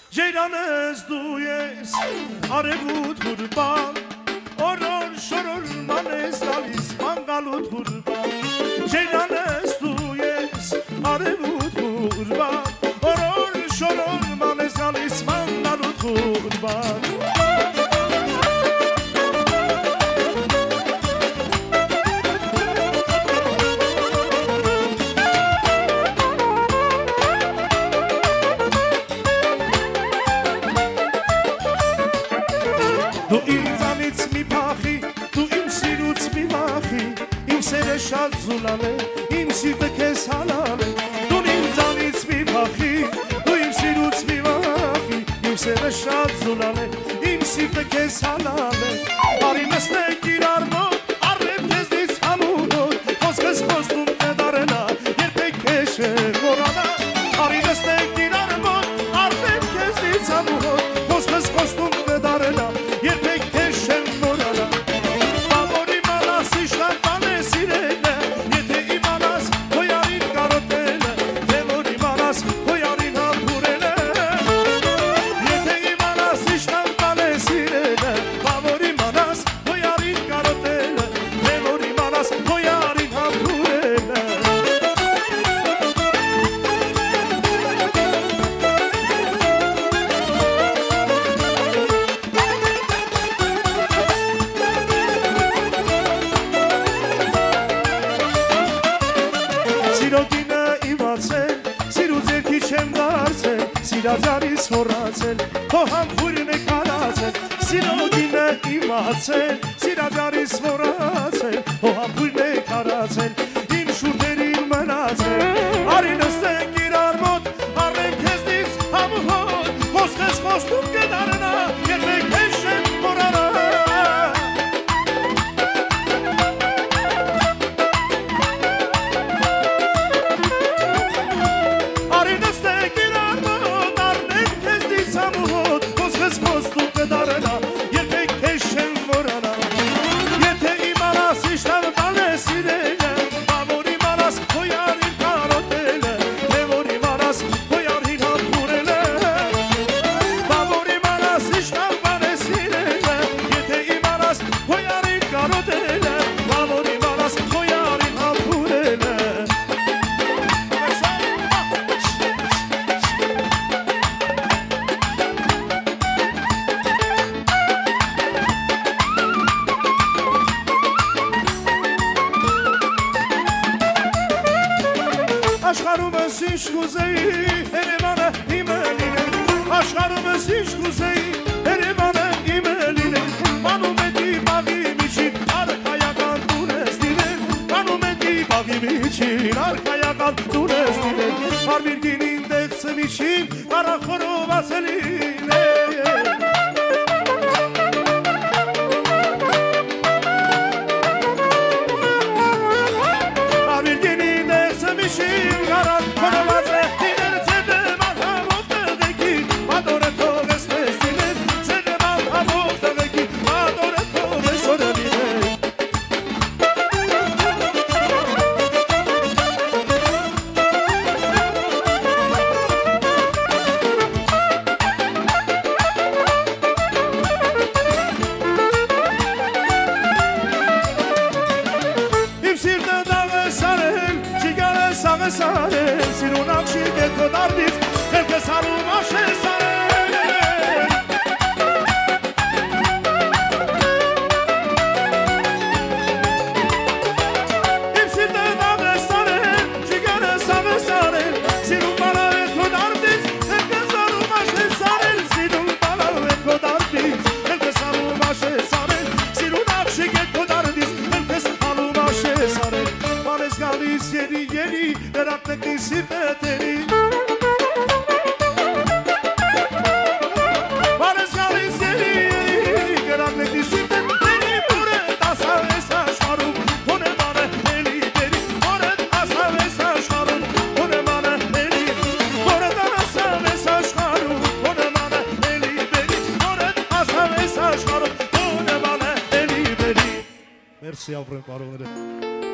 Ջերանես դու ես արևուտ հուրբան Օրոր շորոր մանես տալիս մանգալուտ հուրբան Ջերանես դու ես արևուտ հուրբան Օրոր շորոր մանես տալիս մանգալուտ հուրբան Դու ինձանից մի փախի, դու իմ սիրուց մի վախի Իմ սերը շատ զուլալ է, իմ սիրտը քեզ հալալ է Դու ինձանից մի փախի, դու իմ սիրուց մի վախի Իմ սերը շատ զուլալ է, իմ սիրտը քեզ հալալ է Արի նստենք իրար մոտ, առեմ քեզնից համուհոտ Խոսքս խոստում թե դարենա, երբեք քեզ չեմ մոռանա Արի նստենք իրար մոտ, առեմ քեզնից համուհոտ Խոսքս խոստում թե դարենա Երբեք քեզ չեմ մոռանա Բավոր իմանաս իշտան բան է սիրելը Եթե իմանաս քո յարին կարոտելը Թե որ իմանաս քո յարին համբուրելը Եթե իմանաս իշտան բան է սիրելը Բավոր իմանաս քո յարին կարոտելը Թե որ իմանաս քո յարին համբուրելը Սիրոտինը իմացել, սիրուց երկի չեմ դարձել Սիրազարիս հորացել, քո համբուրն է կարացել Սիրոտինը իմացել, սիրազարիս հորացել Քո համբուրն է կարացել, իմ շուրթերին մնացել Արի նստենք իրար մոտ, առեմ քեզնից համուհոտ Խոսքս խոստում կդառնա, երբեք քեզ չեմ մոռանա Խոստում կդառնա, երբեք քեզ չեմ մոռանա Եթե իմանաս իշտան բան է սիրելը Բավոր իմանաս քո յարին կարոտելը Թե որ իմանաս քո յարին համբուրելը Բավոր իմանաս իշտան բան է սիրելը Եթե իմանաս քո յարին կարոտելը Բավոր իմանաս քո յարին համբուրելը Աշխարհումս ինչ կուզեի, Երևանը իմը լիներ Աշխարհումս ինչ կուզեի, Երևանը իմը լիներ Մանումետի բաղի միջին, արքայական տուն ես լիներ Մանումետի բաղի միջին, արքայական տուն ես լիներ Արմիր գինին դեղցը միջին, կարախորով ասելին Արմիր գինին դեղցը միջին Սիրուն աղշի դետո դարդից, կրկս հարում աշե սարել Իմ սիրտը դավ է սարել, ճիգարը սավ է սարել Սիրուն բալավ է քո դարդից, կրկս հարում աշե սարել Սիրուն բալավ է քո դարդից, կրկս հարում աշե սարել Սիրուն աղշի դետո դարդից, կրկս հարում աշե սարել Մանես գալիս երի երի Դրակնեկնի սիրտը տերի Բարես գալիս երի Դրակնեկնի սիրտը տերի Որդ ասավ ես աշխարում Քոնե ման է էլի տերի Որդ ասավ ես աշխարում Քոնե ման է էլի Որդ ասավ ես աշխարում Քոնե ման է էլի բերի Որդ ասավ ես աշխարում Քոնե ման է էլի բերի Մերսի ապրեմ պարոները